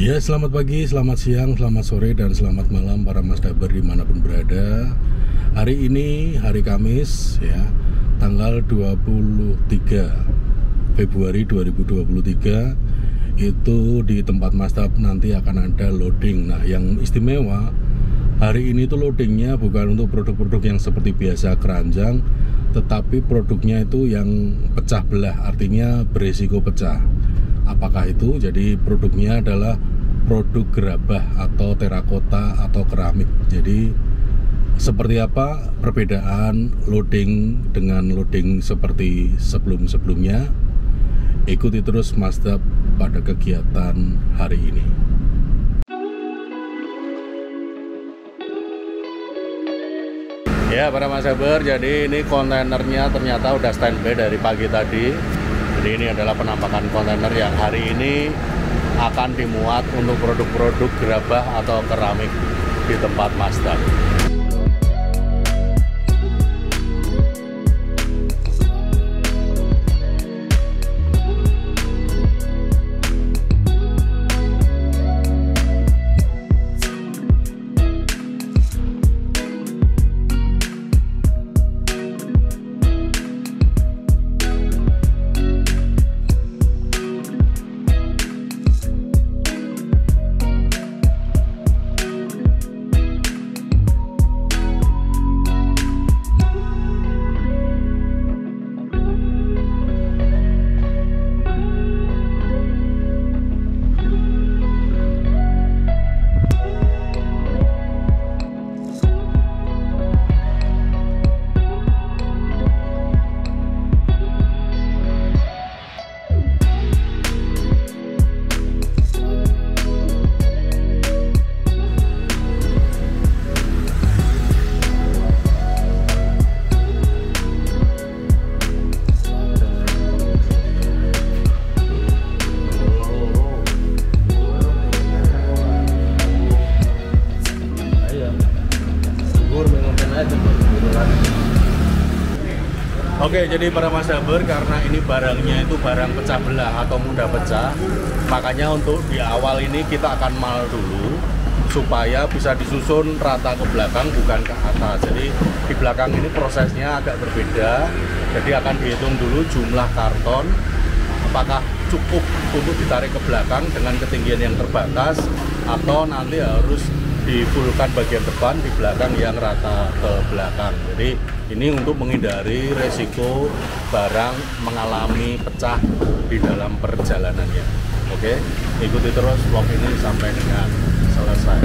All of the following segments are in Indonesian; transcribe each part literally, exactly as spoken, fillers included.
Ya, selamat pagi, selamat siang, selamat sore, dan selamat malam para Mazdaber dimanapun berada. Hari ini hari Kamis ya, tanggal dua puluh tiga Februari dua ribu dua puluh tiga. Itu di tempat Mazda nanti akan ada loading. Nah, yang istimewa hari ini tuh loadingnya bukan untuk produk-produk yang seperti biasa keranjang, tetapi produknya itu yang pecah belah, artinya berisiko pecah. Apakah itu? Jadi produknya adalah produk gerabah atau terakota atau keramik. Jadi seperti apa perbedaan loading dengan loading seperti sebelum-sebelumnya? Ikuti terus Mazda pada kegiatan hari ini. Ya para Mazdaber, jadi ini kontainernya ternyata udah standby dari pagi tadi. Jadi ini adalah penampakan kontainer yang hari ini akan dimuat untuk produk-produk gerabah atau keramik di tempat Mazda. Oke, jadi para Mazdaber, karena ini barangnya itu barang pecah belah atau mudah pecah, makanya untuk di awal ini kita akan mal dulu supaya bisa disusun rata ke belakang bukan ke atas. Jadi di belakang ini prosesnya agak berbeda. Jadi akan dihitung dulu jumlah karton, apakah cukup untuk ditarik ke belakang dengan ketinggian yang terbatas atau nanti harus difulkan bagian depan, di belakang yang rata ke belakang. Jadi ini untuk menghindari resiko barang mengalami pecah di dalam perjalanannya. Oke, ikuti terus vlog ini sampai dengan selesai.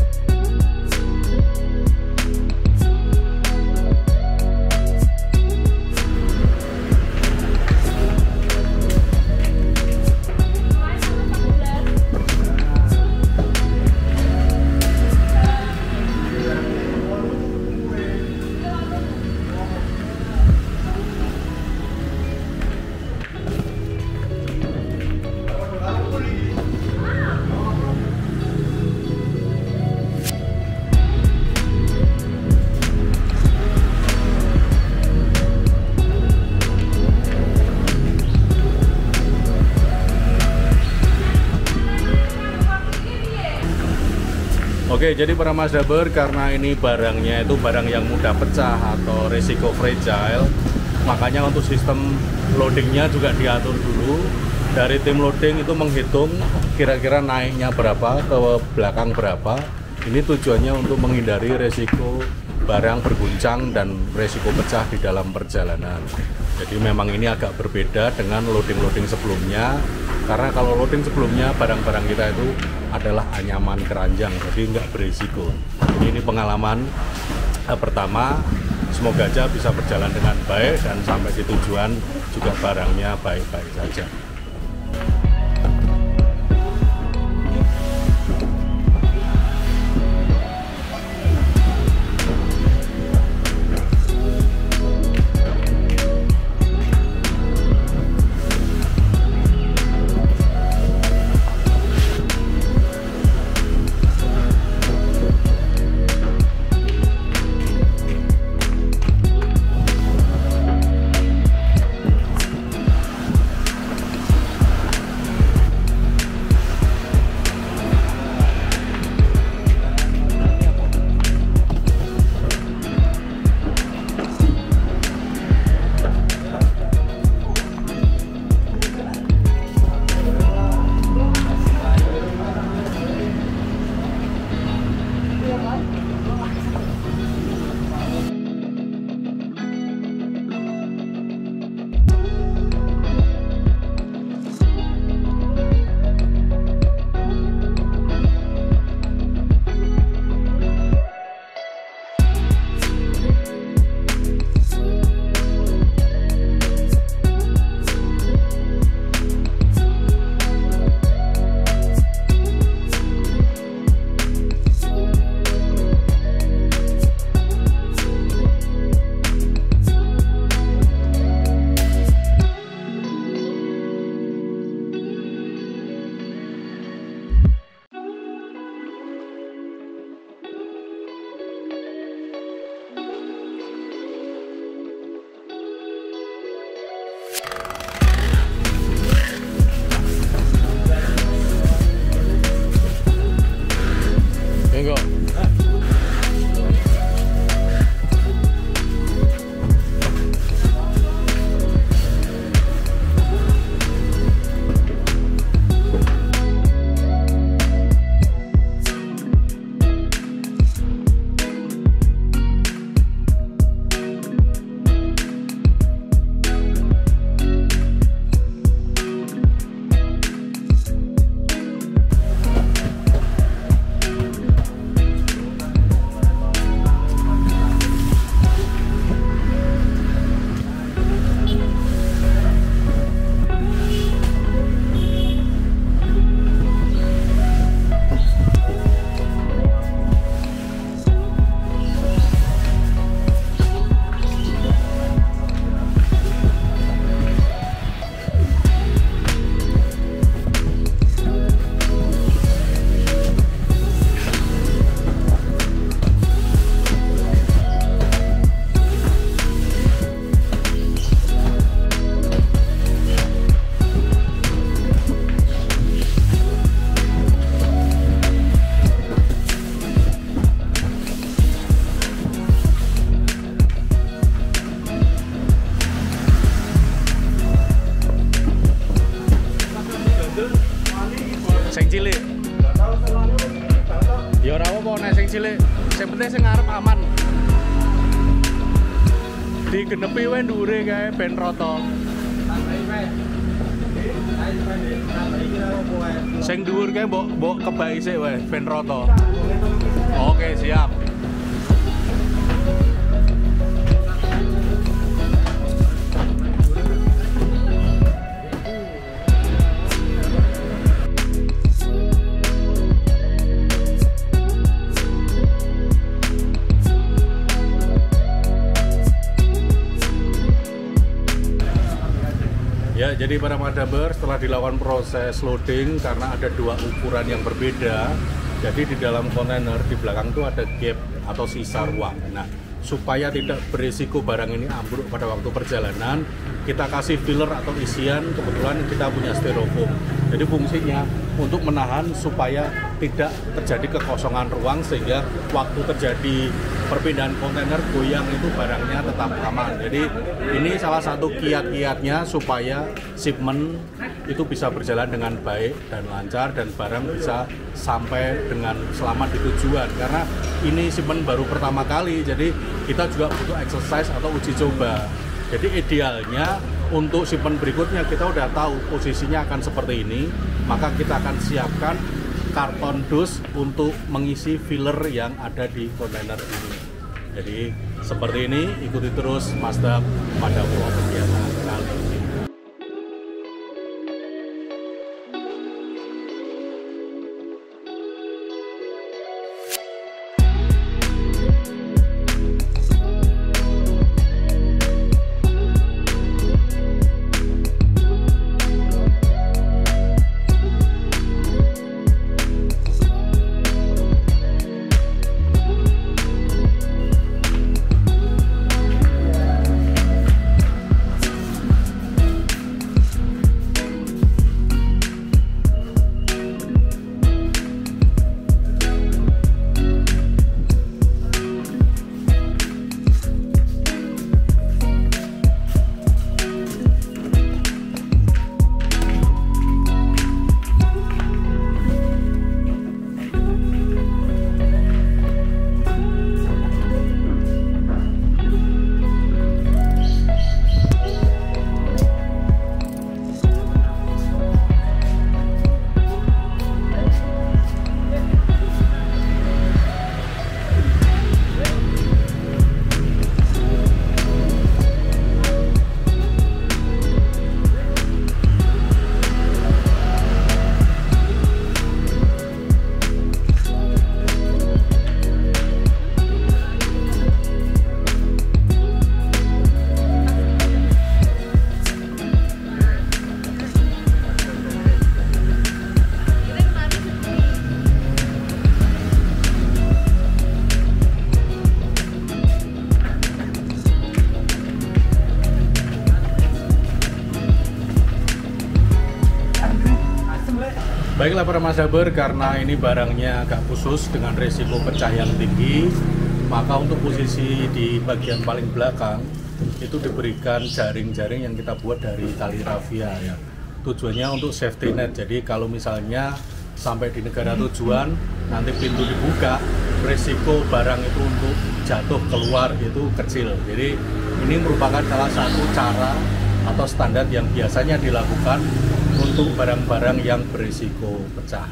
Oke, jadi para Mazdaber, karena ini barangnya itu barang yang mudah pecah atau resiko fragile, makanya untuk sistem loadingnya juga diatur dulu. Dari tim loading itu menghitung kira-kira naiknya berapa, ke belakang berapa. Ini tujuannya untuk menghindari resiko barang berguncang dan resiko pecah di dalam perjalanan. Jadi memang ini agak berbeda dengan loading-loading sebelumnya, karena kalau loading sebelumnya barang-barang kita itu adalah anyaman keranjang, jadi nggak berisiko. Jadi ini pengalaman eh, pertama, semoga aja bisa berjalan dengan baik dan sampai di tujuan juga barangnya baik-baik saja. cilik. Ya ora apa nek sing cilik, sing penting sing ngarep aman. Digenepi wae ndure kae ben rata. Sing dhuwur kae mbok mbok kebai sik wae ben rata. Oke, siap. Ya, jadi para madaber, setelah dilakukan proses loading karena ada dua ukuran yang berbeda, jadi di dalam kontainer di belakang itu ada gap atau sisa ruang. Nah, supaya tidak berisiko barang ini ambruk pada waktu perjalanan, kita kasih filler atau isian, kebetulan kita punya styrofoam. Jadi fungsinya untuk menahan supaya tidak terjadi kekosongan ruang, sehingga waktu terjadi perpindahan kontainer goyang itu barangnya tetap aman. Jadi ini salah satu kiat-kiatnya supaya shipment itu bisa berjalan dengan baik dan lancar dan barang bisa sampai dengan selamat di tujuan. Karena ini shipment baru pertama kali, jadi kita juga butuh exercise atau uji coba. Jadi idealnya untuk shipment berikutnya kita udah tahu posisinya akan seperti ini, maka kita akan siapkan karton dus untuk mengisi filler yang ada di kontainer ini. Jadi seperti ini, ikuti terus Mazda pada vlog kegiatan kali ini. Baiklah para Mazdaber, karena ini barangnya agak khusus dengan resiko pecah yang tinggi, maka untuk posisi di bagian paling belakang itu diberikan jaring-jaring yang kita buat dari tali rafia ya. Tujuannya untuk safety net, jadi kalau misalnya sampai di negara tujuan nanti pintu dibuka, resiko barang itu untuk jatuh keluar itu kecil. Jadi ini merupakan salah satu cara atau standar yang biasanya dilakukan untuk barang-barang yang berisiko pecah.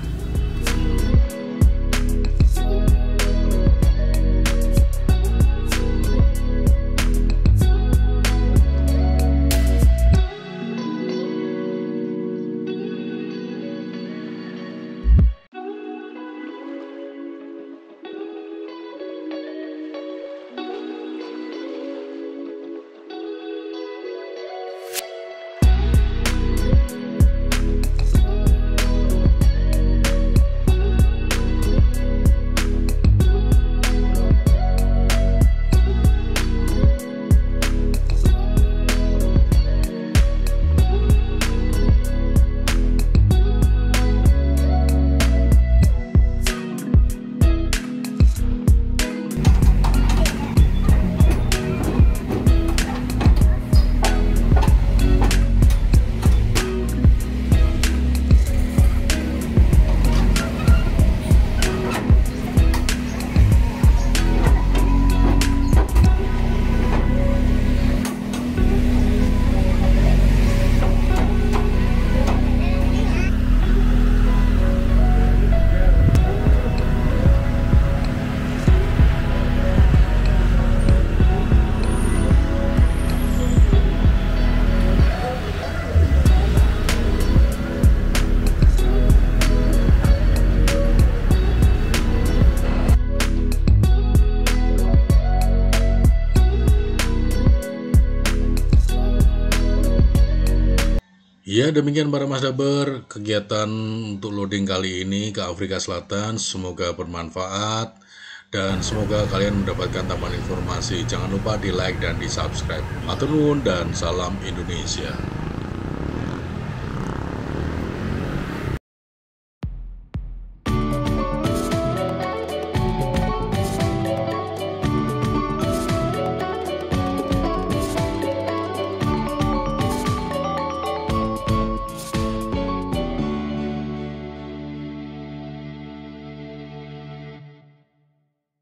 Ya, demikian para Mas Daber, kegiatan untuk loading kali ini ke Afrika Selatan. Semoga bermanfaat dan semoga kalian mendapatkan tambahan informasi. Jangan lupa di like dan di subscribe. Matur nuwun dan salam Indonesia.